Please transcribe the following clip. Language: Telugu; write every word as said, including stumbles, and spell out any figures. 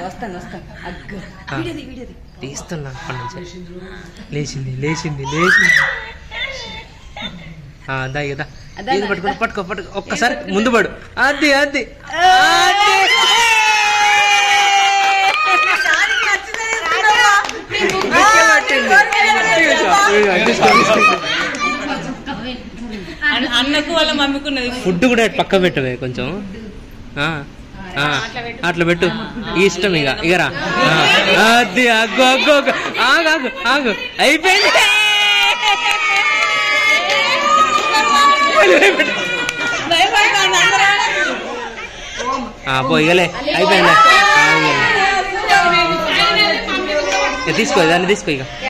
తీస్తున్నా అప్పటి నుంచి. లేచింది లేచింది లేచింది. దా కదా ఇది పట్టుకో పట్టుకో పట్టుకో ఒక్కసారి ముందు పడు. అది అది అన్నకు వాళ్ళ మమ్మీకున్నది. ఫుడ్ కూడా పక్క పెట్టవే కొంచెం. అట్లా పెట్టు ఇష్టం. ఇక ఇగరా అది అగ్గు అగ్గు అగ్గు ఆగు ఆగు ఆగు అయిపోయింది. పోయిగలే అయిపోయింది. తీసుకో దాన్ని తీసుకో ఇక.